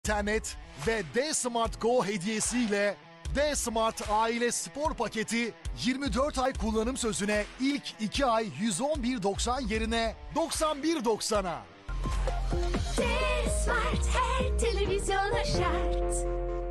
İnternet ve D-Smart Go hediyesiyle D-Smart Aile Spor Paketi 24 ay kullanım sözüne ilk 2 ay 111.90 yerine 91.90'a. D-Smart her televizyona şart.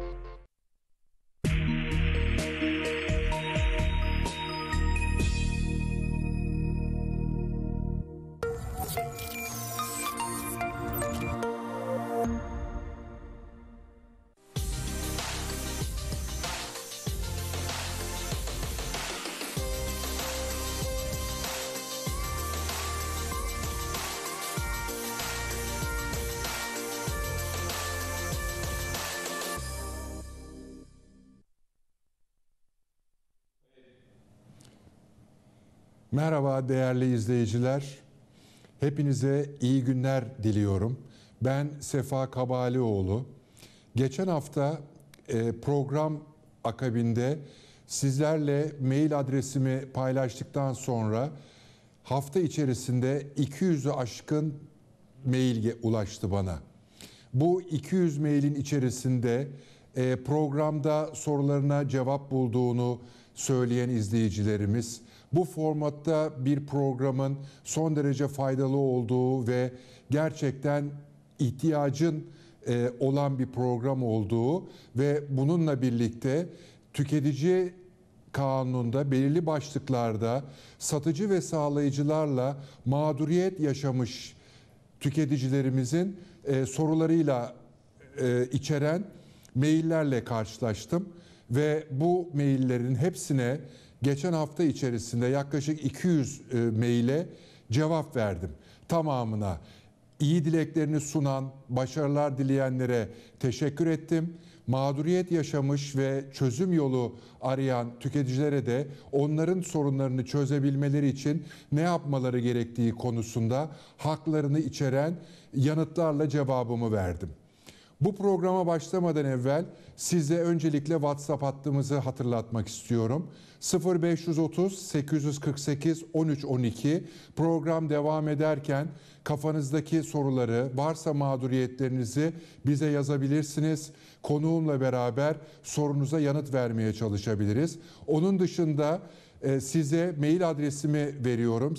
Merhaba değerli izleyiciler. Hepinize iyi günler diliyorum. Ben Sefa Kabalioğlu. Geçen hafta program akabinde sizlerle mail adresimi paylaştıktan sonra hafta içerisinde 200'ü aşkın mail ulaştı bana. Bu 200 mailin içerisinde programda sorularına cevap bulduğunu söyleyen izleyicilerimiz, bu formatta bir programın son derece faydalı olduğu ve gerçekten ihtiyacın olan bir program olduğu ve bununla birlikte tüketici kanununda belirli başlıklarda satıcı ve sağlayıcılarla mağduriyet yaşamış tüketicilerimizin sorularıyla içeren maillerle karşılaştım ve bu maillerin hepsine geçen hafta içerisinde yaklaşık 200 maile cevap verdim. Tamamına iyi dileklerini sunan, başarılar dileyenlere teşekkür ettim. Mağduriyet yaşamış ve çözüm yolu arayan tüketicilere de onların sorunlarını çözebilmeleri için ne yapmaları gerektiği konusunda haklarını içeren yanıtlarla cevabımı verdim. Bu programa başlamadan evvel size öncelikle WhatsApp hattımızı hatırlatmak istiyorum. 0530 848 1312. Program devam ederken kafanızdaki soruları, varsa mağduriyetlerinizi bize yazabilirsiniz. Konuğumla beraber sorunuza yanıt vermeye çalışabiliriz. Onun dışında size mail adresimi veriyorum.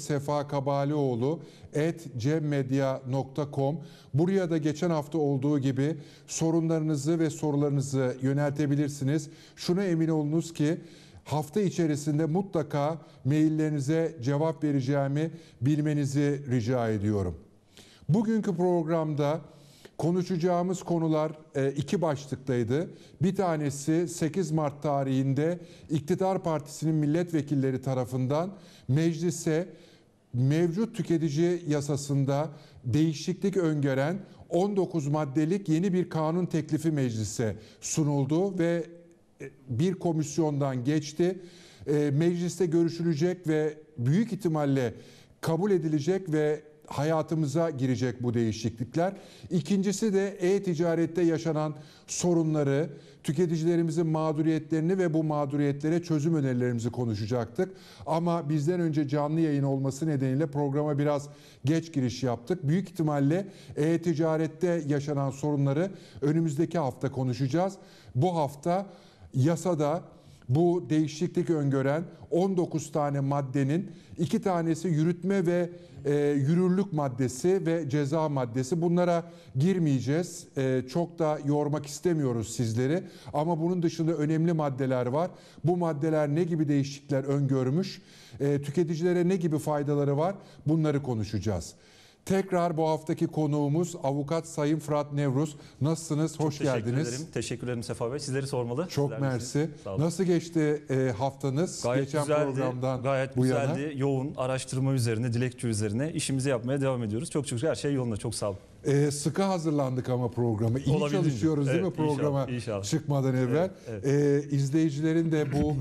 sefakabalioğlu@cemmedya.com. Buraya da geçen hafta olduğu gibi sorunlarınızı ve sorularınızı yöneltebilirsiniz. Şuna emin olunuz ki hafta içerisinde mutlaka maillerinize cevap vereceğimi bilmenizi rica ediyorum. Bugünkü programda konuşacağımız konular iki başlıktaydı. Bir tanesi 8 Mart tarihinde İktidar Partisi'nin milletvekilleri tarafından meclise mevcut tüketici yasasında değişiklik öngören 19 maddelik yeni bir kanun teklifi meclise sunuldu ve bir komisyondan geçti. Mecliste görüşülecek ve büyük ihtimalle kabul edilecek ve hayatımıza girecek bu değişiklikler. İkincisi de e-ticarette yaşanan sorunları, tüketicilerimizin mağduriyetlerini ve bu mağduriyetlere çözüm önerilerimizi konuşacaktık. Ama bizden önce canlı yayın olması nedeniyle programa biraz geç giriş yaptık. Büyük ihtimalle e-ticarette yaşanan sorunları önümüzdeki hafta konuşacağız. Bu hafta yasada bu değişiklik öngören 19 tane maddenin 2 tanesi yürütme ve yürürlük maddesi ve ceza maddesi. Bunlara girmeyeceğiz. Çok da yormak istemiyoruz sizleri. Ama bunun dışında önemli maddeler var. Bu maddeler ne gibi değişiklikler öngörmüş? Tüketicilere ne gibi faydaları var? Bunları konuşacağız. Tekrar bu haftaki konuğumuz avukat Sayın Fırat Nevruz. Nasılsınız? Hoş geldiniz. Teşekkür ederim Sefa Bey. Sizleri sormalı. Çok mersi. Nasıl geçti haftanız? Gayet geçen güzeldi. programdan Gayet bu güzeldi. yana? Yoğun araştırma üzerine, dilekçe üzerine işimizi yapmaya devam ediyoruz. Çok şükür her şey yolunda. Çok sağ olun. Sıkı hazırlandık ama programa. İyi çalışıyoruz değil mi programa inşallah. çıkmadan evvel? Evet. İzleyicilerin de bu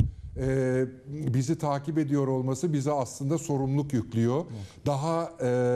bizi takip ediyor olması bize aslında sorumluluk yüklüyor. Daha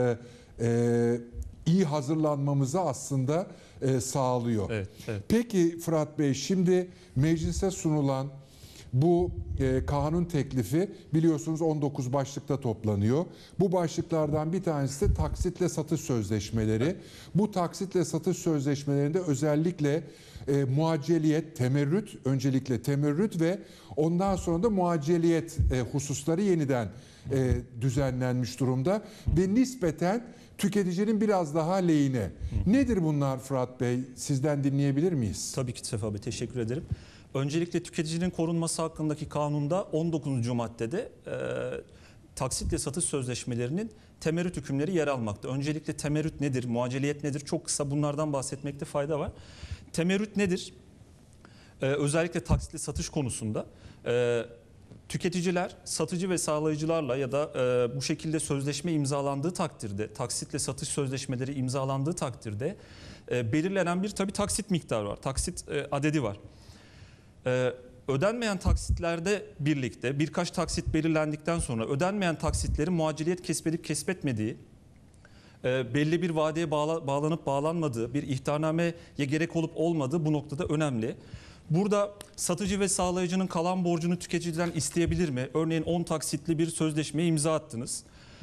iyi hazırlanmamızı aslında sağlıyor. Evet, evet. Peki Fırat Bey, şimdi meclise sunulan Bu kanun teklifi biliyorsunuz 19 başlıkta toplanıyor. Bu başlıklardan bir tanesi de taksitle satış sözleşmeleri. Bu taksitle satış sözleşmelerinde özellikle muacceliyet, temerrüt, öncelikle temerrüt ve ondan sonra da muacceliyet hususları yeniden düzenlenmiş durumda ve nispeten tüketicinin biraz daha lehine. Nedir bunlar Fırat Bey? Sizden dinleyebilir miyiz? Tabii ki Sefa Bey, teşekkür ederim. Öncelikle tüketicinin korunması hakkındaki kanunda 19. maddede taksitle satış sözleşmelerinin temerrüt hükümleri yer almakta. Öncelikle temerrüt nedir, muaceliyet nedir? Çok kısa bunlardan bahsetmekte fayda var. Temerrüt nedir? Özellikle taksitle satış konusunda tüketiciler satıcı ve sağlayıcılarla ya da bu şekilde sözleşme imzalandığı takdirde, taksitle satış sözleşmeleri imzalandığı takdirde belirlenen bir tabii taksit miktarı var, taksit adedi var. Ödenmeyen taksitlerde birlikte birkaç taksit belirlendikten sonra ödenmeyen taksitlerin muaciliyet kesbedip kesbetmediği, belli bir vadeye bağlanıp bağlanmadığı, bir ihtarnameye gerek olup olmadığı bu noktada önemli. Burada satıcı ve sağlayıcının kalan borcunu tüketiciden isteyebilir mi? Örneğin 10 taksitli bir sözleşmeye imza attınız.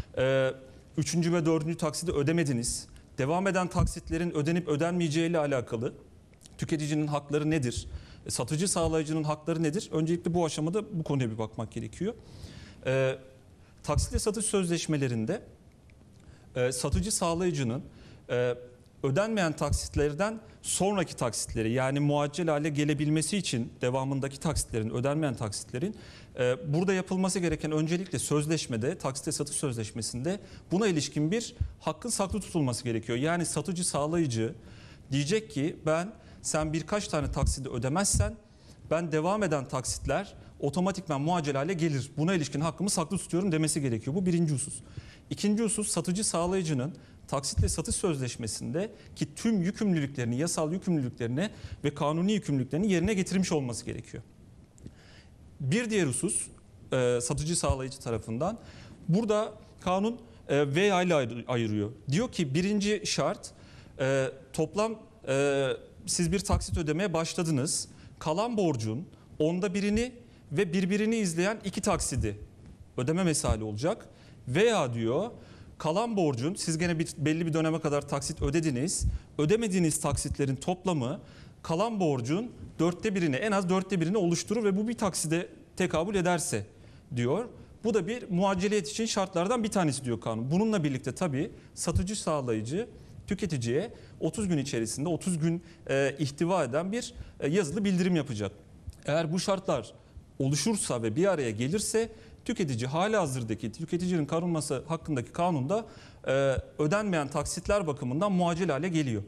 3. ve 4. taksidi ödemediniz. Devam eden taksitlerin ödenip ödenmeyeceği ile alakalı tüketicinin hakları nedir? Satıcı sağlayıcının hakları nedir? Öncelikle bu aşamada bu konuya bir bakmak gerekiyor. Taksitle satış sözleşmelerinde satıcı sağlayıcının ödenmeyen taksitlerden sonraki taksitleri, yani muaccel hale gelebilmesi için devamındaki taksitlerin, ödenmeyen taksitlerin burada yapılması gereken öncelikle sözleşmede, taksitle satış sözleşmesinde buna ilişkin bir hakkın saklı tutulması gerekiyor. Yani satıcı sağlayıcı diyecek ki sen birkaç tane taksidi ödemezsen ben devam eden taksitler otomatikman muaccel hale gelir. Buna ilişkin hakkımı saklı tutuyorum demesi gerekiyor. Bu birinci husus. İkinci husus, satıcı sağlayıcının taksitle satış sözleşmesinde ki tüm yükümlülüklerini, yasal yükümlülüklerini ve kanuni yükümlülüklerini yerine getirmiş olması gerekiyor. Bir diğer husus satıcı sağlayıcı tarafından burada kanun veya ile ayırıyor. Diyor ki birinci şart toplam siz bir taksit ödemeye başladınız. Kalan borcun 1/10'ini ve birbirini izleyen 2 taksidi ödeme mesali olacak. Veya diyor kalan borcun siz gene belli bir döneme kadar taksit ödediniz. Ödemediğiniz taksitlerin toplamı kalan borcun 1/4'ini, en az 1/4'ini oluşturur ve bu bir takside tekabül ederse diyor. Bu da bir muacceliyet için şartlardan bir tanesi diyor kanun. Bununla birlikte tabii satıcı sağlayıcı tüketiciye 30 gün içerisinde 30 gün ihtiva eden bir yazılı bildirim yapacak. Eğer bu şartlar oluşursa ve bir araya gelirse tüketici halihazırdaki tüketicinin korunması hakkındaki kanunda ödenmeyen taksitler bakımından muaccel hale geliyor.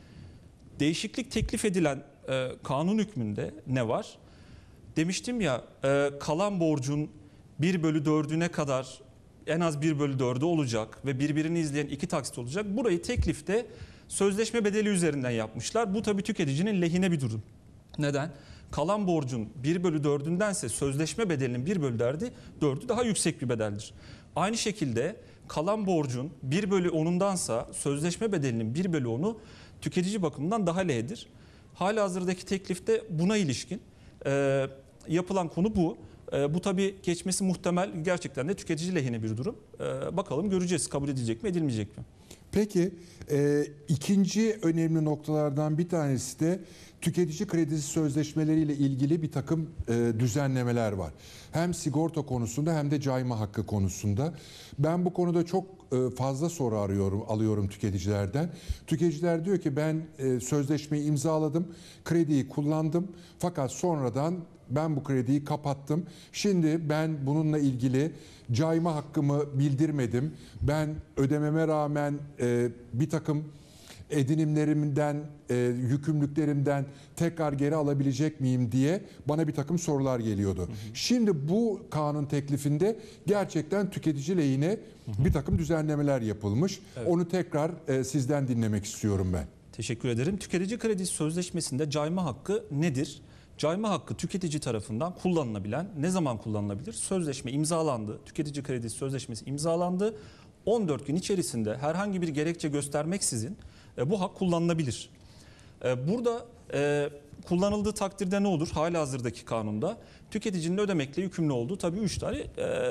Değişiklik teklif edilen kanun hükmünde ne var? Demiştim ya kalan borcun 1/4'üne kadar en az 1/4'ü olacak ve birbirini izleyen 2 taksit olacak. Burayı teklifte sözleşme bedeli üzerinden yapmışlar. Bu tabii tüketicinin lehine bir durum. Neden? Kalan borcun 1/4'ündense sözleşme bedelinin 1/4'ü daha yüksek bir bedeldir. Aynı şekilde kalan borcun 1/10'undansa sözleşme bedelinin 1/10'u tüketici bakımından daha lehedir. Halihazırdaki teklifte buna ilişkin yapılan konu bu. Bu tabii geçmesi muhtemel, gerçekten de tüketici lehine bir durum. Bakalım göreceğiz, kabul edilecek mi edilmeyecek mi? Peki ikinci önemli noktalardan bir tanesi de tüketici kredisi sözleşmeleriyle ilgili bir takım düzenlemeler var. Hem sigorta konusunda hem de cayma hakkı konusunda. Ben bu konuda çok fazla soru alıyorum tüketicilerden. Tüketiciler diyor ki ben sözleşmeyi imzaladım, krediyi kullandım fakat sonradan ben bu krediyi kapattım. Şimdi ben bununla ilgili cayma hakkımı bildirmedim. Ben ödememe rağmen bir takım edinimlerimden, yükümlülüklerimden tekrar geri alabilecek miyim diye bana bir takım sorular geliyordu. Şimdi bu kanun teklifinde gerçekten tüketici lehine bir takım düzenlemeler yapılmış. Evet. Onu tekrar sizden dinlemek istiyorum ben. Teşekkür ederim. Tüketici kredisi sözleşmesinde cayma hakkı nedir? Cayma hakkı tüketici tarafından kullanılabilen, ne zaman kullanılabilir? Sözleşme imzalandı, tüketici kredisi sözleşmesi imzalandı. 14 gün içerisinde herhangi bir gerekçe göstermeksizin bu hak kullanılabilir. Burada kullanıldığı takdirde ne olur? Halihazırdaki kanunda tüketicinin ödemekle yükümlü olduğu tabii 3 tane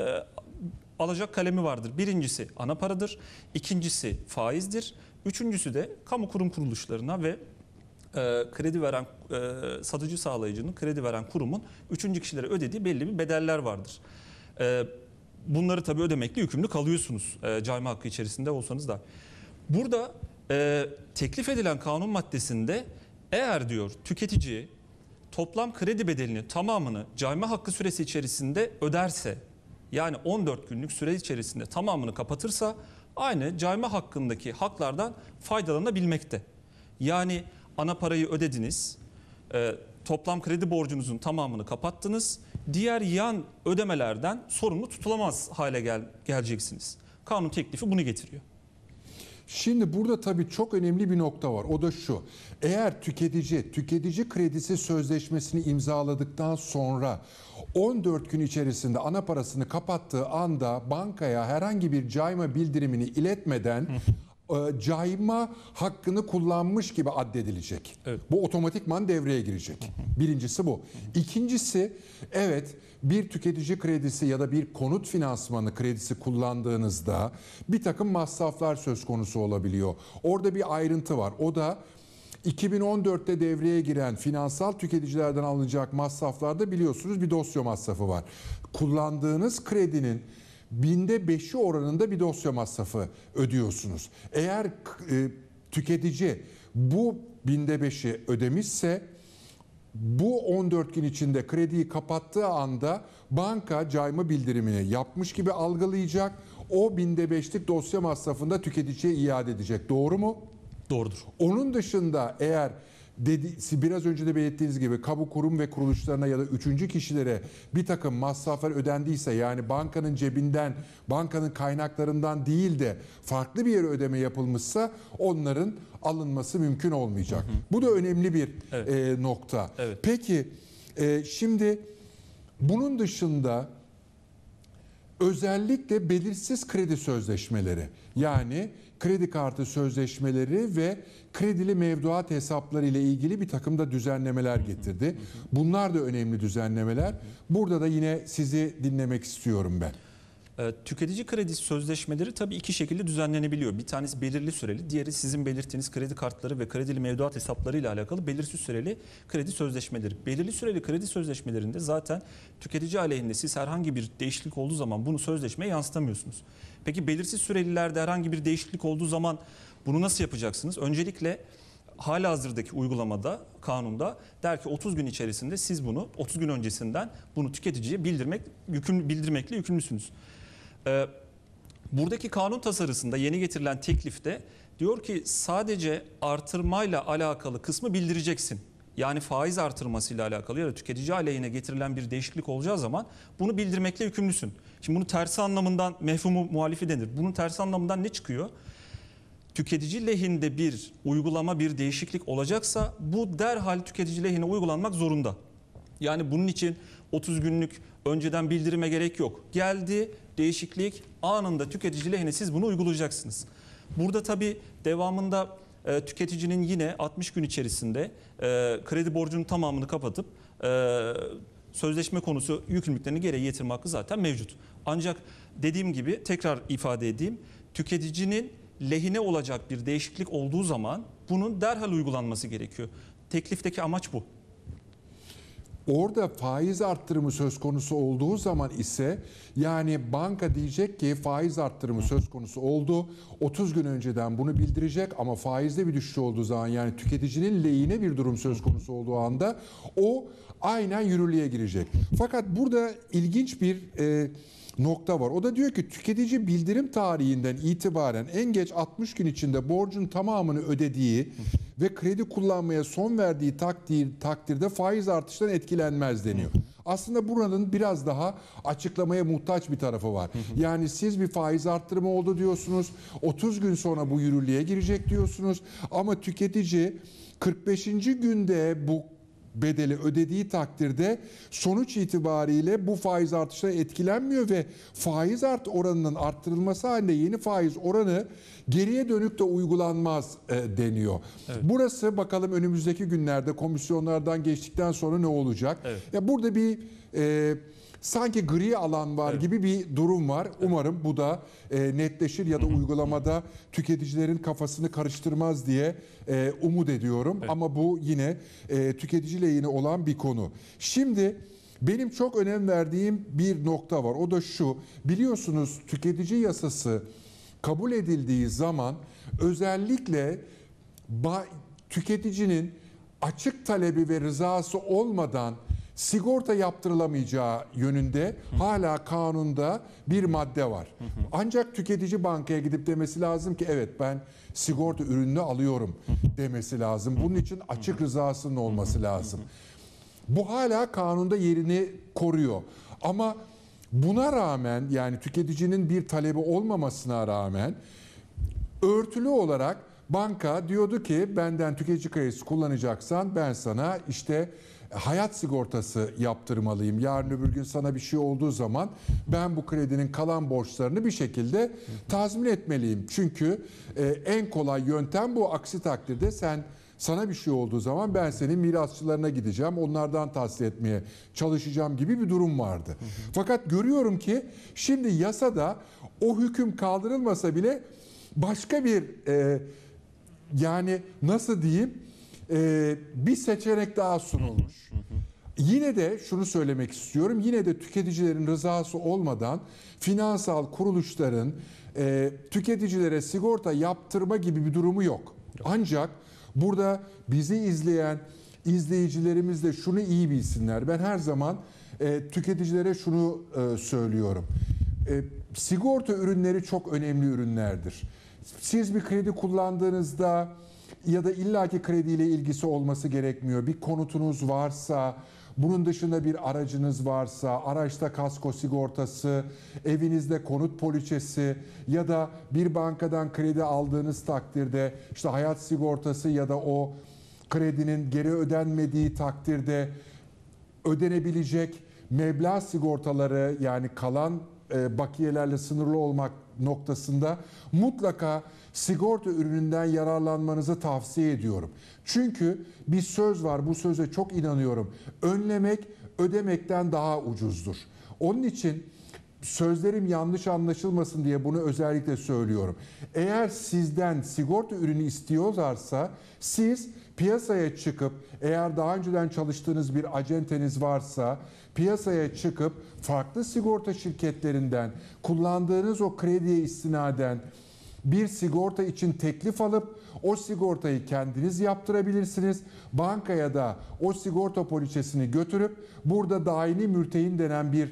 alacak kalemi vardır. Birincisi ana paradır, ikincisi faizdir, üçüncüsü de kamu kurum kuruluşlarına ve kredi veren satıcı sağlayıcının, kredi veren kurumun üçüncü kişilere ödediği belli bir bedeller vardır. Bunları tabii ödemekle yükümlü kalıyorsunuz cayma hakkı içerisinde olsanız da. Burada teklif edilen kanun maddesinde eğer diyor tüketici toplam kredi bedelini tamamını cayma hakkı süresi içerisinde öderse, yani 14 günlük süre içerisinde tamamını kapatırsa aynı cayma hakkındaki haklardan faydalanabilmekte. Yani ana parayı ödediniz, toplam kredi borcunuzun tamamını kapattınız, diğer yan ödemelerden sorumlu tutulamaz hale geleceksiniz. Kanun teklifi bunu getiriyor. Şimdi burada tabii çok önemli bir nokta var. O da şu. Eğer tüketici kredisi sözleşmesini imzaladıktan sonra 14 gün içerisinde ana parasını kapattığı anda bankaya herhangi bir cayma bildirimini iletmeden cayma hakkını kullanmış gibi addedilecek. Evet. Bu otomatikman devreye girecek. Birincisi bu. İkincisi, evet, bir tüketici kredisi ya da bir konut finansmanı kredisi kullandığınızda bir takım masraflar söz konusu olabiliyor. Orada bir ayrıntı var. O da 2014'te devreye giren finansal tüketicilerden alınacak masraflarda biliyorsunuz bir dosya masrafı var. Kullandığınız kredinin %5'i oranında bir dosya masrafı ödüyorsunuz. Eğer tüketici bu %5'i ödemişse bu 14 gün içinde krediyi kapattığı anda banka cayma bildirimini yapmış gibi algılayacak. O %5'lik dosya masrafını da tüketiciye iade edecek. Doğru mu? Doğrudur. Onun dışında eğer biraz önce de belirttiğiniz gibi kamu kurum ve kuruluşlarına ya da üçüncü kişilere bir takım masraflar ödendiyse, yani bankanın cebinden, bankanın kaynaklarından değil de farklı bir yere ödeme yapılmışsa onların alınması mümkün olmayacak. Bu da önemli bir nokta. Evet. Peki şimdi bunun dışında özellikle belirsiz kredi sözleşmeleri, yani kredi kartı sözleşmeleri ve kredili mevduat hesapları ile ilgili bir takım da düzenlemeler getirdi. Bunlar da önemli düzenlemeler. Burada da yine sizi dinlemek istiyorum ben. Tüketici kredi sözleşmeleri tabii iki şekilde düzenlenebiliyor. Bir tanesi belirli süreli, diğeri sizin belirttiğiniz kredi kartları ve kredili mevduat hesapları ile alakalı belirsiz süreli kredi sözleşmeleri. Belirli süreli kredi sözleşmelerinde zaten tüketici aleyhinde siz herhangi bir değişiklik olduğu zaman bunu sözleşmeye yansıtamıyorsunuz. Peki belirsiz sürelilerde herhangi bir değişiklik olduğu zaman bunu nasıl yapacaksınız? Öncelikle halihazırdaki uygulamada, kanunda der ki 30 gün içerisinde siz bunu 30 gün öncesinden bunu tüketiciye bildirmekle yükümlüsünüz. Buradaki kanun tasarısında yeni getirilen teklifte diyor ki sadece artırmayla alakalı kısmı bildireceksin. Yani faiz artırmasıyla alakalı ya da tüketici aleyhine getirilen bir değişiklik olacağı zaman bunu bildirmekle yükümlüsün. Şimdi bunu tersi anlamından mefhumu muhalifi denir. Bunun tersi anlamından ne çıkıyor? Tüketici lehinde bir uygulama, bir değişiklik olacaksa bu derhal tüketici lehine uygulanmak zorunda. Yani bunun için 30 günlük önceden bildirime gerek yok. Geldi değişiklik, anında tüketici lehine siz bunu uygulayacaksınız. Burada tabii devamında tüketicinin yine 60 gün içerisinde kredi borcunun tamamını kapatıp sözleşme konusu yükümlülüklerini geri getirme hakkı zaten mevcut. Ancak dediğim gibi tekrar ifade edeyim, tüketicinin lehine olacak bir değişiklik olduğu zaman bunun derhal uygulanması gerekiyor. Teklifteki amaç bu. Orada faiz arttırımı söz konusu olduğu zaman ise, yani banka diyecek ki faiz arttırımı söz konusu oldu. 30 gün önceden bunu bildirecek ama faizde bir düşüş olduğu zaman, yani tüketicinin lehine bir durum söz konusu olduğu anda o aynen yürürlüğe girecek. Fakat burada ilginç bir nokta var. O da diyor ki tüketici bildirim tarihinden itibaren en geç 60 gün içinde borcun tamamını ödediği ve kredi kullanmaya son verdiği takdirde faiz artıştan etkilenmez deniyor. Aslında buranın biraz daha açıklamaya muhtaç bir tarafı var. Yani siz bir faiz arttırımı oldu diyorsunuz. 30 gün sonra bu yürürlüğe girecek diyorsunuz. Ama tüketici 45. günde bu bedeli ödediği takdirde sonuç itibariyle bu faiz artışları etkilenmiyor ve faiz oranının arttırılması halinde yeni faiz oranı geriye dönük de uygulanmaz deniyor. Evet. Burası bakalım önümüzdeki günlerde komisyonlardan geçtikten sonra ne olacak? Evet. Ya burada bir sanki gri alan var gibi bir durum var. Umarım bu da netleşir ya da uygulamada tüketicilerin kafasını karıştırmaz diye umut ediyorum. Evet. Ama bu yine tüketici lehine olan bir konu. Şimdi benim çok önem verdiğim bir nokta var. O da şu. Biliyorsunuz tüketici yasası kabul edildiği zaman özellikle tüketicinin açık talebi ve rızası olmadan sigorta yaptırılamayacağı yönünde hala kanunda bir madde var. Ancak tüketici bankaya gidip demesi lazım ki evet ben sigorta ürününü alıyorum demesi lazım. Bunun için açık rızasının olması lazım. Bu hala kanunda yerini koruyor. Ama buna rağmen yani tüketicinin bir talebi olmamasına rağmen örtülü olarak banka diyordu ki benden tüketici kredisi kullanacaksan ben sana işte hayat sigortası yaptırmalıyım. Yarın öbür gün sana bir şey olduğu zaman ben bu kredinin kalan borçlarını bir şekilde tazmin etmeliyim. Çünkü en kolay yöntem bu. Aksi takdirde sana bir şey olduğu zaman ben senin mirasçılarına gideceğim. Onlardan tahsil etmeye çalışacağım gibi bir durum vardı. Fakat görüyorum ki şimdi yasada o hüküm kaldırılmasa bile başka bir yani nasıl diyeyim bir seçenek daha sunulmuş. Yine de şunu söylemek istiyorum. Yine de tüketicilerin rızası olmadan finansal kuruluşların tüketicilere sigorta yaptırma gibi bir durumu yok. Ancak burada bizi izleyen izleyicilerimiz de şunu iyi bilsinler. Ben her zaman tüketicilere şunu söylüyorum. Sigorta ürünleri çok önemli ürünlerdir. Siz bir kredi kullandığınızda ya da illaki krediyle ilgisi olması gerekmiyor. Bir konutunuz varsa, bunun dışında bir aracınız varsa, araçta kasko sigortası, evinizde konut poliçesi ya da bir bankadan kredi aldığınız takdirde işte hayat sigortası ya da o kredinin geri ödenmediği takdirde ödenebilecek meblağ sigortaları yani kalan bakiyelerle sınırlı olmak noktasında mutlaka sigorta ürününden yararlanmanızı tavsiye ediyorum. Çünkü bir söz var, bu söze çok inanıyorum. Önlemek ödemekten daha ucuzdur. Onun için sözlerim yanlış anlaşılmasın diye bunu özellikle söylüyorum. Eğer sizden sigorta ürünü istiyorlarsa siz piyasaya çıkıp eğer daha önceden çalıştığınız bir acenteniz varsa piyasaya çıkıp farklı sigorta şirketlerinden kullandığınız o krediye istinaden bir sigorta için teklif alıp o sigortayı kendiniz yaptırabilirsiniz. Bankaya da o sigorta poliçesini götürüp burada daimi mürtehin denen bir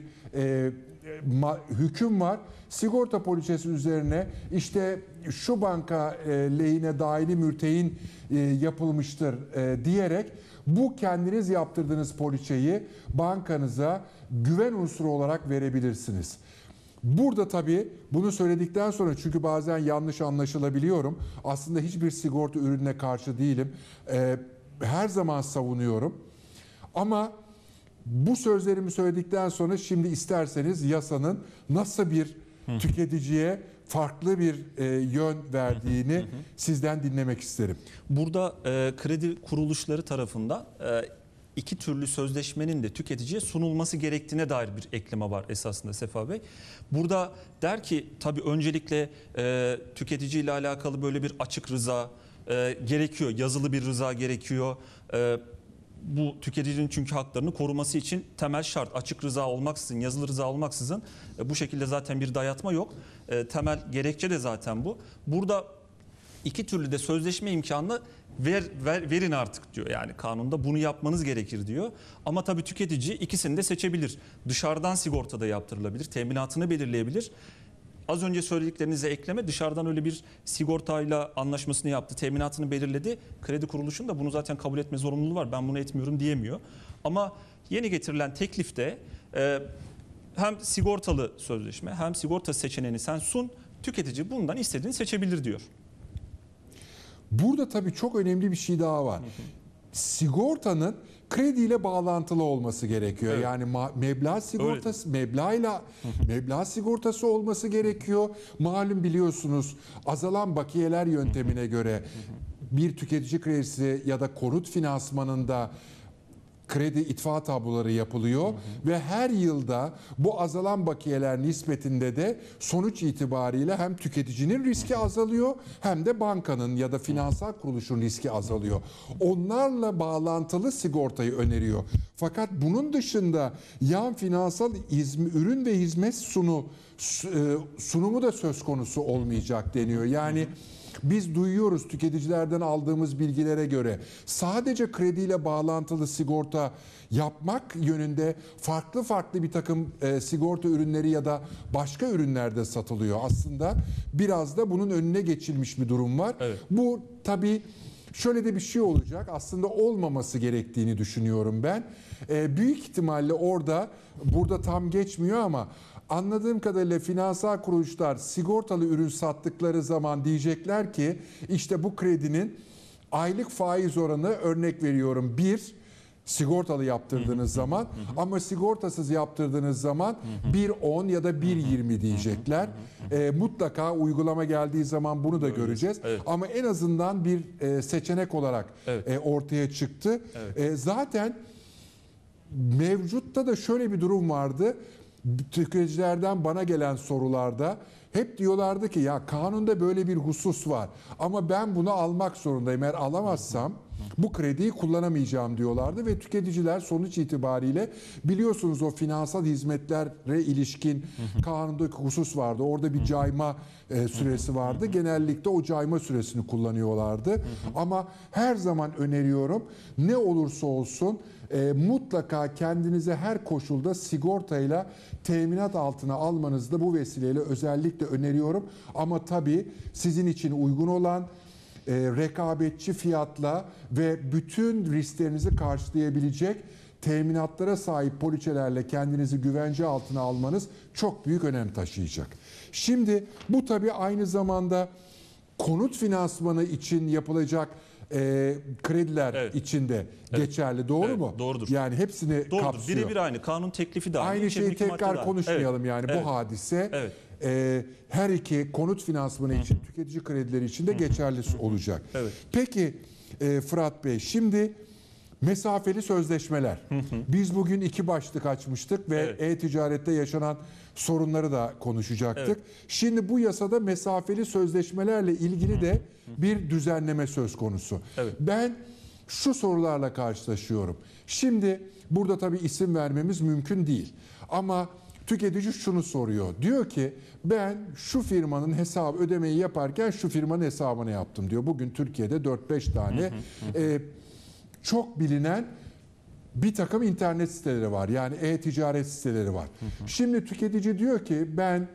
hüküm var. Sigorta poliçesi üzerine işte şu banka lehine daimi mürtehin yapılmıştır diyerek bu kendiniz yaptırdığınız poliçeyi bankanıza güven unsuru olarak verebilirsiniz. Burada tabii bunu söyledikten sonra çünkü bazen yanlış anlaşılabiliyorum. Aslında hiçbir sigorta ürününe karşı değilim. Her zaman savunuyorum. Ama bu sözlerimi söyledikten sonra şimdi isterseniz yasanın nasıl bir tüketiciye farklı bir yön verdiğini sizden dinlemek isterim. Burada kredi kuruluşları tarafından iki türlü sözleşmenin de tüketiciye sunulması gerektiğine dair bir ekleme var esasında Sefa Bey. Burada der ki tabii öncelikle tüketici ile alakalı böyle bir açık rıza gerekiyor. Yazılı bir rıza gerekiyor. Bu tüketicinin çünkü haklarını koruması için temel şart açık rıza olmaksızın, yazılı rıza olmaksızın bu şekilde zaten bir dayatma yok. Temel gerekçe de zaten bu. Burada iki türlü de sözleşme imkanını verin artık diyor. Yani kanunda bunu yapmanız gerekir diyor. Ama tabii tüketici ikisini de seçebilir. Dışarıdan sigorta da yaptırılabilir, teminatını belirleyebilir. Az önce söylediklerinize ekleme dışarıdan öyle bir sigortayla anlaşmasını yaptı, teminatını belirledi. Kredi kuruluşun da bunu zaten kabul etme zorunluluğu var. Ben bunu etmiyorum diyemiyor. Ama yeni getirilen teklifte hem sigortalı sözleşme hem sigorta seçeneğini sen sun, tüketici bundan istediğini seçebilir diyor. Burada tabii çok önemli bir şey daha var. sigortanın krediyle bağlantılı olması gerekiyor. Evet. Yani meblağ sigortası, meblağ sigortası olması gerekiyor. Malum biliyorsunuz azalan bakiyeler yöntemine göre bir tüketici kredisi ya da konut finansmanında kredi itfa tabloları yapılıyor ve her yılda bu azalan bakiyeler nispetinde de sonuç itibariyle hem tüketicinin riski azalıyor hem de bankanın ya da finansal kuruluşun riski azalıyor. Onlarla bağlantılı sigortayı öneriyor. Fakat bunun dışında yan finansal ürün ve hizmet sunumu da söz konusu olmayacak deniyor. Yani biz duyuyoruz tüketicilerden aldığımız bilgilere göre sadece krediyle bağlantılı sigorta yapmak yönünde farklı bir takım sigorta ürünleri ya da başka ürünler de satılıyor. Aslında biraz da bunun önüne geçilmiş bir durum var. Evet. Bu tabii şöyle de bir şey olacak. Aslında olmaması gerektiğini düşünüyorum ben. Büyük ihtimalle burada tam geçmiyor ama anladığım kadarıyla finansal kuruluşlar sigortalı ürün sattıkları zaman diyecekler ki işte bu kredinin aylık faiz oranı, örnek veriyorum, 1 sigortalı yaptırdığınız zaman ama sigortasız yaptırdığınız zaman 1.10 ya da 1.20 diyecekler. Mutlaka uygulama geldiği zaman bunu da göreceğiz. Evet. Ama en azından bir seçenek olarak ortaya çıktı. Evet. Zaten mevcutta da şöyle bir durum vardı. Tüketicilerden bana gelen sorularda hep diyorlardı ki ya kanunda böyle bir husus var ama ben bunu almak zorundayım. Eğer alamazsam bu krediyi kullanamayacağım diyorlardı ve tüketiciler sonuç itibariyle biliyorsunuz o finansal hizmetlere ilişkin kanundaki husus vardı. Orada bir cayma süresi vardı. Genellikle o cayma süresini kullanıyorlardı. Ama her zaman öneriyorum, ne olursa olsun mutlaka kendinize her koşulda sigortayla teminat altına almanızı da bu vesileyle özellikle öneriyorum. Ama tabii sizin için uygun olan rekabetçi fiyatla ve bütün risklerinizi karşılayabilecek teminatlara sahip poliçelerle kendinizi güvence altına almanız çok büyük önem taşıyacak. Şimdi bu tabii aynı zamanda konut finansmanı için yapılacak krediler içinde geçerli, doğru mu? Doğrudur. Yani hepsini Doğrudur. kapsıyor. Birebir aynı. Kanun teklifi de aynı. Aynı şeyi içerideki madde de tekrar aynı. konuşmayalım Evet. yani Evet. bu hadise Evet. her iki konut finansmanı için, tüketici kredileri için de geçerli olacak. Evet. Peki Fırat Bey, şimdi mesafeli sözleşmeler. Biz bugün 2 başlık açmıştık ve e-ticarette yaşanan sorunları da konuşacaktık. Evet. Şimdi bu yasada mesafeli sözleşmelerle ilgili de bir düzenleme söz konusu. Evet. Ben şu sorularla karşılaşıyorum. Şimdi burada tabii isim vermemiz mümkün değil. Ama tüketici şunu soruyor. Diyor ki ben şu firmanın ödemeyi yaparken şu firmanın hesabını yaptım diyor. Bugün Türkiye'de 4-5 tane çok bilinen bir takım internet siteleri var. Yani e-ticaret siteleri var. Şimdi tüketici diyor ki ben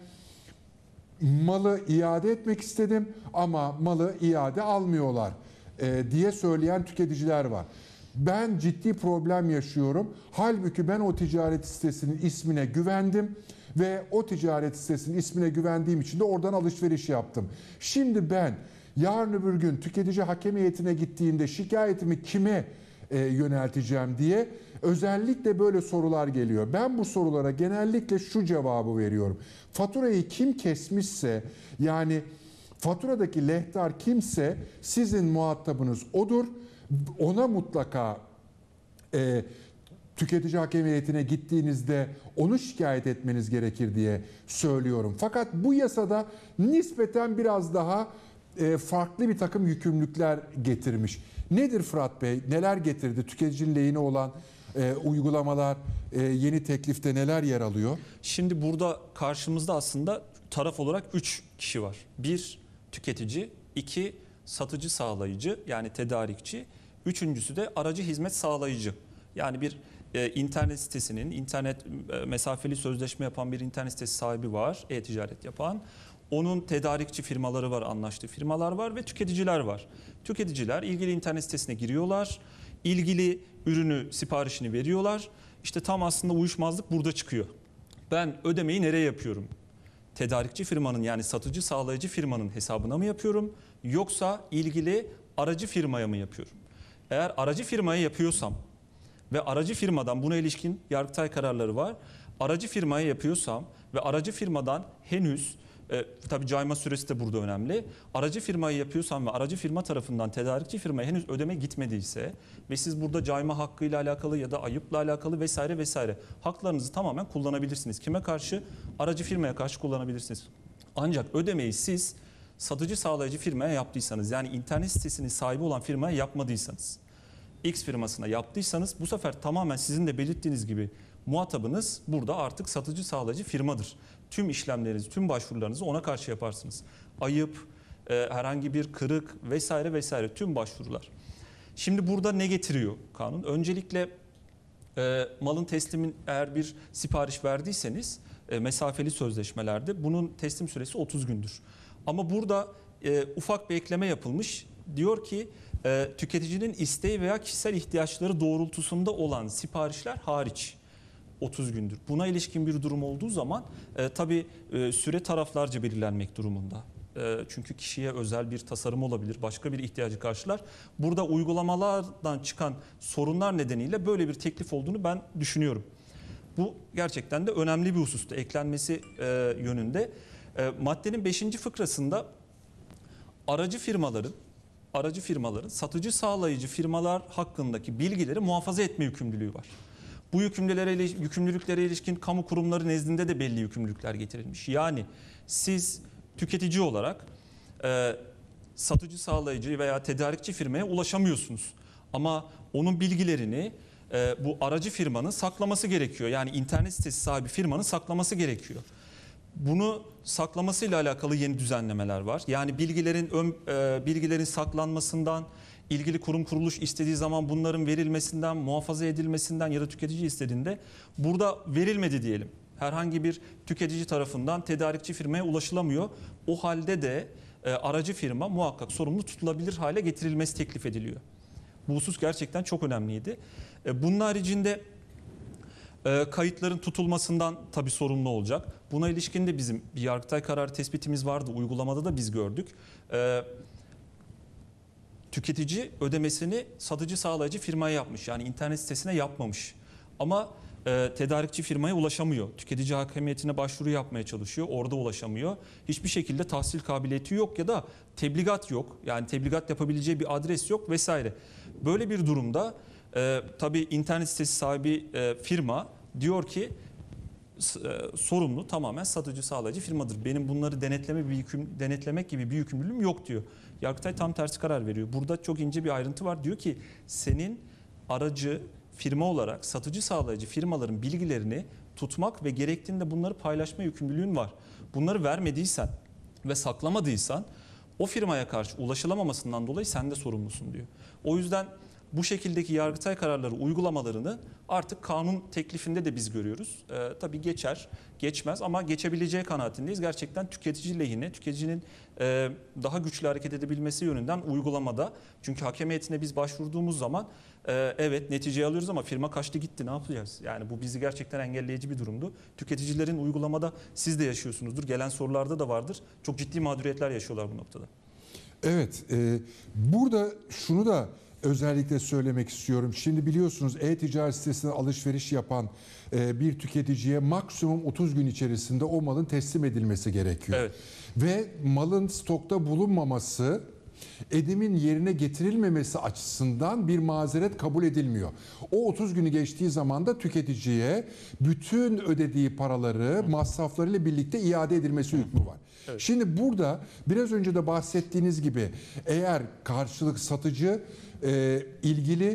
malı iade etmek istedim ama malı iade almıyorlar diye söyleyen tüketiciler var. Ben ciddi problem yaşıyorum. Halbuki ben o ticaret sitesinin ismine güvendim ve o ticaret sitesinin ismine güvendiğim için de oradan alışveriş yaptım. Şimdi ben yarın öbür gün tüketici hakem heyetine gittiğimde şikayetimi kime yönelteceğim diye özellikle böyle sorular geliyor. Ben bu sorulara genellikle şu cevabı veriyorum. Faturayı kim kesmişse, yani faturadaki lehtar kimse sizin muhatabınız odur. Ona mutlaka tüketici hakem heyetine gittiğinizde onu şikayet etmeniz gerekir diye söylüyorum. Fakat bu yasada nispeten biraz daha farklı bir takım yükümlülükler getirmiş. Nedir Fırat Bey? Neler getirdi? Tüketicinin lehine olan uygulamalar, yeni teklifte neler yer alıyor? Şimdi burada karşımızda aslında taraf olarak 3 kişi var. 1 tüketici, 2 satıcı sağlayıcı yani tedarikçi, üçüncüsü de aracı hizmet sağlayıcı. Yani bir internet sitesinin, mesafeli sözleşme yapan bir internet sitesi sahibi var, e-ticaret yapan. Onun tedarikçi firmaları var, anlaştığı firmalar var ve tüketiciler var. Tüketiciler ilgili internet sitesine giriyorlar, ilgili ürünü, siparişini veriyorlar. İşte tam aslında uyuşmazlık burada çıkıyor. Ben ödemeyi nereye yapıyorum? Tedarikçi firmanın, yani satıcı sağlayıcı firmanın hesabına mı yapıyorum? Yoksa ilgili aracı firmaya mı yapıyorum? Eğer aracı firmaya yapıyorsam ve aracı firmadan buna ilişkin Yargıtay kararları var. Aracı firmaya yapıyorsam ve aracı firmadan henüz tabii cayma süresi de burada önemli. Aracı firmayı yapıyorsam ve aracı firma tarafından tedarikçi firmaya henüz ödeme gitmediyse ve siz burada cayma hakkıyla alakalı ya da ayıpla alakalı vesaire vesaire haklarınızı tamamen kullanabilirsiniz. Kime karşı? Aracı firmaya karşı kullanabilirsiniz. Ancak ödemeyi siz satıcı sağlayıcı firmaya yaptıysanız, yani internet sitesinin sahibi olan firmaya yapmadıysanız, X firmasına yaptıysanız bu sefer tamamen sizin de belirttiğiniz gibi muhatabınız burada artık satıcı sağlayıcı firmadır. Tüm işlemlerinizi, tüm başvurularınızı ona karşı yaparsınız. Ayıp, herhangi bir kırık vesaire vesaire tüm başvurular. Şimdi burada ne getiriyor kanun? Öncelikle malın teslimin, eğer bir sipariş verdiyseniz mesafeli sözleşmelerde bunun teslim süresi 30 gündür. Ama burada ufak bir ekleme yapılmış. Diyor ki tüketicinin isteği veya kişisel ihtiyaçları doğrultusunda olan siparişler hariç 30 gündür. Buna ilişkin bir durum olduğu zaman tabii süre taraflarca belirlenmek durumunda. Çünkü kişiye özel bir tasarım olabilir, başka bir ihtiyacı karşılar. Burada uygulamalardan çıkan sorunlar nedeniyle böyle bir teklif olduğunu ben düşünüyorum. Bu gerçekten de önemli bir hususta eklenmesi yönünde. Maddenin 5. fıkrasında aracı firmaların satıcı sağlayıcı firmalar hakkındaki bilgileri muhafaza etme yükümlülüğü var. Bu yükümlülüklere ilişkin kamu kurumları nezdinde de belli yükümlülükler getirilmiş. Yani siz tüketici olarak satıcı sağlayıcı veya tedarikçi firmaya ulaşamıyorsunuz. Ama onun bilgilerini bu aracı firmanın saklaması gerekiyor. Yani internet sitesi sahibi firmanın saklaması gerekiyor. Bunu saklamasıyla alakalı yeni düzenlemeler var. Yani bilgilerin saklanmasından, ilgili kurum kuruluş istediği zaman bunların verilmesinden, muhafaza edilmesinden ya da tüketici istediğinde burada verilmedi diyelim. Herhangi bir tüketici tarafından tedarikçi firmaya ulaşılamıyor. O halde de aracı firma muhakkak sorumlu tutulabilir hale getirilmesi teklif ediliyor. Bu husus gerçekten çok önemliydi. Bunun haricinde kayıtların tutulmasından tabii sorumlu olacak. Buna ilişkin de bizim bir Yargıtay kararı tespitimiz vardı. Uygulamada da biz gördük. Tüketici ödemesini satıcı sağlayıcı firmaya yapmış. Yani internet sitesine yapmamış. Ama tedarikçi firmaya ulaşamıyor. Tüketici hakimiyetine başvuru yapmaya çalışıyor. Orada ulaşamıyor. Hiçbir şekilde tahsil kabiliyeti yok ya da tebligat yok. Yani tebligat yapabileceği bir adres yok vesaire. Böyle bir durumda tabii internet sitesi sahibi firma diyor ki sorumlu tamamen satıcı sağlayıcı firmadır. Benim bunları denetlemek gibi bir yükümlülüğüm yok diyor. Yargıtay tam tersi karar veriyor. Burada çok ince bir ayrıntı var. Diyor ki senin aracı firma olarak satıcı sağlayıcı firmaların bilgilerini tutmak ve gerektiğinde bunları paylaşma yükümlülüğün var. Bunları vermediysen ve saklamadıysan o firmaya karşı ulaşılamamasından dolayı sen de sorumlusun diyor. O yüzden bu şekildeki Yargıtay kararları uygulamalarını artık kanun teklifinde de biz görüyoruz. Tabii geçmez ama geçebileceği kanaatindeyiz. Gerçekten tüketici lehine, tüketicinin daha güçlü hareket edebilmesi yönünden uygulamada. Çünkü hakem heyetine biz başvurduğumuz zaman evet neticeyi alıyoruz ama firma kaçtı gitti, ne yapacağız? Yani bu bizi gerçekten engelleyici bir durumdu. Tüketicilerin uygulamada siz de yaşıyorsunuzdur. Gelen sorularda da vardır. Çok ciddi mağduriyetler yaşıyorlar bu noktada. Evet, burada şunu da özellikle söylemek istiyorum. Şimdi biliyorsunuz e-ticaret sitesine alışveriş yapan bir tüketiciye maksimum 30 gün içerisinde o malın teslim edilmesi gerekiyor. Evet. Ve malın stokta bulunmaması, edimin yerine getirilmemesi açısından bir mazeret kabul edilmiyor. O 30 günü geçtiği zaman da tüketiciye bütün ödediği paraları masraflarıyla birlikte iade edilmesi hükmü var. Evet. Şimdi burada biraz önce de bahsettiğiniz gibi eğer karşılık satıcı ilgili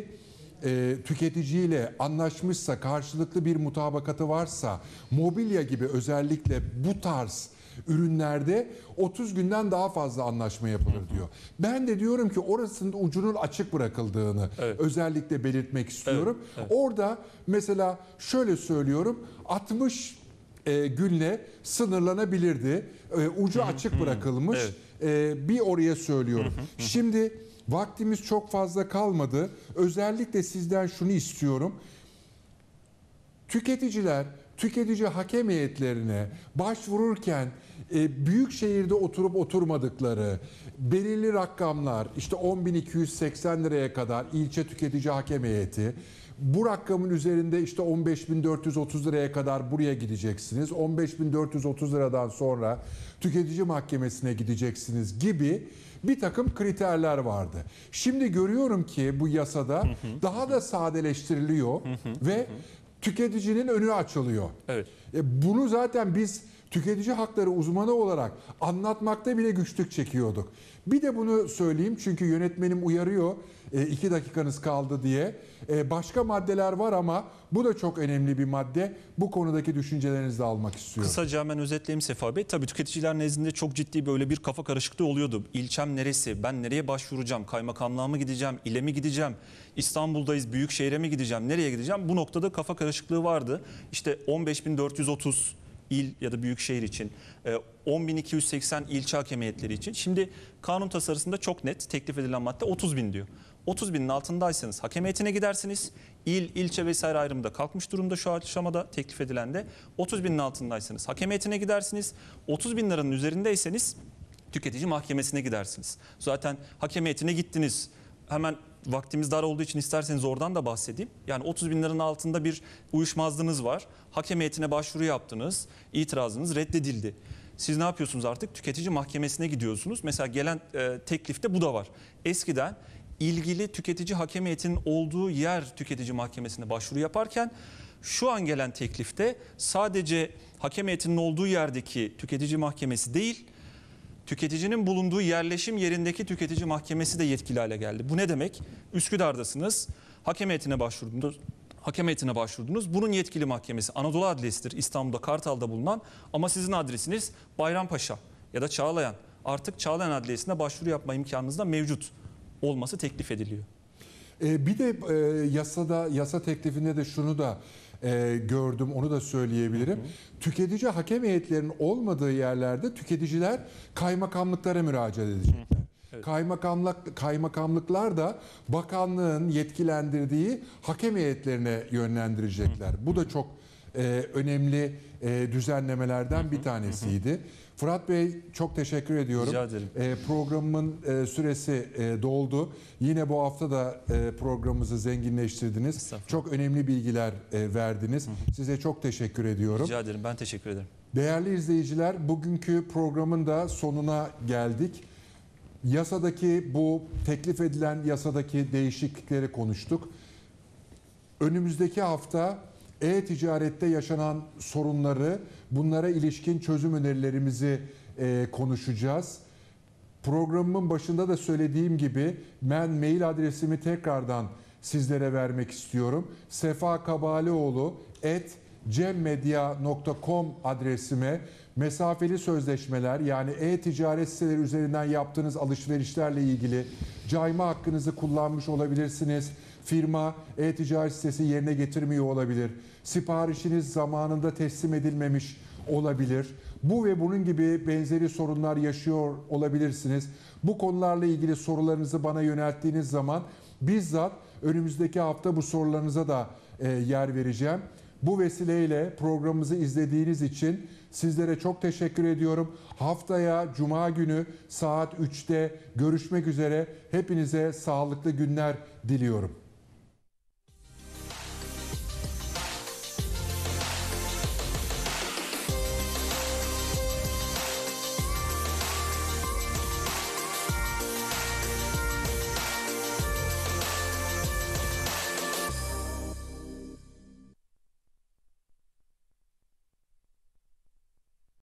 tüketiciyle anlaşmışsa, karşılıklı bir mutabakatı varsa, mobilya gibi özellikle bu tarz ürünlerde 30 günden daha fazla anlaşma yapılır diyor. Ben de diyorum ki orasının ucunun açık bırakıldığını özellikle belirtmek istiyorum. Evet. Orada mesela şöyle söylüyorum, 60 günle sınırlanabilirdi. Ucu açık bırakılmış. Bir oraya söylüyorum. Şimdi vaktimiz çok fazla kalmadı. Özellikle sizden şunu istiyorum. Tüketiciler tüketici hakem heyetlerine başvururken büyük şehirde oturup oturmadıkları belirli rakamlar, işte 10.280 liraya kadar ilçe tüketici hakem heyeti, bu rakamın üzerinde işte 15.430 liraya kadar buraya gideceksiniz, 15.430 liradan sonra tüketici mahkemesine gideceksiniz gibi bir takım kriterler vardı. Şimdi görüyorum ki bu yasada daha da sadeleştiriliyor ve tüketicinin önü açılıyor. Evet. Bunu zaten biz tüketici hakları uzmanı olarak anlatmakta bile güçlük çekiyorduk. Bir de bunu söyleyeyim çünkü yönetmenim uyarıyor 2 dakikanız kaldı diye. Başka maddeler var ama bu da çok önemli bir madde. Bu konudaki düşüncelerinizi de almak istiyorum. Kısaca hemen özetleyeyim Sefa Bey. Tabii tüketiciler nezdinde çok ciddi böyle bir kafa karışıklığı oluyordu. İlçem neresi? Ben nereye başvuracağım? Kaymakamlığa mı gideceğim? İle mi gideceğim? İstanbul'dayız. Büyükşehir'e mi gideceğim? Nereye gideceğim? Bu noktada kafa karışıklığı vardı. İşte 15.430 il ya da büyükşehir için, 10.280 ilçe hakem heyetleri için. Şimdi kanun tasarısında çok net teklif edilen madde 30.000 diyor. 30.000'in altındaysanız hakem heyetine gidersiniz. İl, ilçe vesaire ayrımında kalkmış durumda şu aşamada teklif edilen de. 30.000'in altındaysanız hakem heyetine gidersiniz. 30.000 liranın üzerindeyseniz tüketici mahkemesine gidersiniz. Zaten hakem heyetine gittiniz. Hemen vaktimiz dar olduğu için isterseniz oradan da bahsedeyim. Yani 30.000 liranın altında bir uyuşmazlığınız var. Hakem heyetine başvuru yaptınız. İtirazınız reddedildi. Siz ne yapıyorsunuz artık? Tüketici mahkemesine gidiyorsunuz. Mesela gelen teklifte bu da var. Eskiden ilgili tüketici hakem heyetinin olduğu yer tüketici mahkemesine başvuru yaparken şu an gelen teklifte sadece hakem heyetinin olduğu yerdeki tüketici mahkemesi değil, tüketicinin bulunduğu yerleşim yerindeki tüketici mahkemesi de yetkili hale geldi. Bu ne demek? Üsküdar'dasınız, hakem heyetine başvurdunuz. Hakem heyetine başvurdunuz. Bunun yetkili mahkemesi Anadolu Adliyesi'dir. İstanbul'da Kartal'da bulunan ama sizin adresiniz Bayrampaşa ya da Çağlayan. Artık Çağlayan Adliyesi'ne başvuru yapma imkanınız da mevcut olması teklif ediliyor. Bir de yasa teklifinde de şunu da gördüm, onu da söyleyebilirim. Tüketici hakem heyetlerinin olmadığı yerlerde tüketiciler kaymakamlıklara müracaat edecekler. Evet. Kaymakamlıklar da bakanlığın yetkilendirdiği hakem heyetlerine yönlendirecekler. Bu da çok önemli düzenlemelerden bir tanesiydi. Fırat Bey çok teşekkür ediyorum. Rica ederim. Programımın süresi doldu. Yine bu hafta da programımızı zenginleştirdiniz. Çok önemli bilgiler verdiniz. Size çok teşekkür ediyorum. Rica ederim. Ben teşekkür ederim. Değerli izleyiciler, bugünkü programın da sonuna geldik. Yasadaki bu teklif edilen yasadaki değişiklikleri konuştuk. Önümüzdeki hafta e-ticarette yaşanan sorunları, bunlara ilişkin çözüm önerilerimizi konuşacağız. Programımın başında da söylediğim gibi ben mail adresimi tekrardan sizlere vermek istiyorum. sefakabalioğlu@cemmedya.com adresime mesafeli sözleşmeler, yani e-ticaret siteleri üzerinden yaptığınız alışverişlerle ilgili cayma hakkınızı kullanmış olabilirsiniz. Firma e-ticaret sitesi yerine getirmiyor olabilir. Siparişiniz zamanında teslim edilmemiş olabilir. Bu ve bunun gibi benzeri sorunlar yaşıyor olabilirsiniz. Bu konularla ilgili sorularınızı bana yönelttiğiniz zaman bizzat önümüzdeki hafta bu sorularınıza da yer vereceğim. Bu vesileyle programımızı izlediğiniz için sizlere çok teşekkür ediyorum. Haftaya Cuma günü saat 3'te görüşmek üzere. Hepinize sağlıklı günler diliyorum.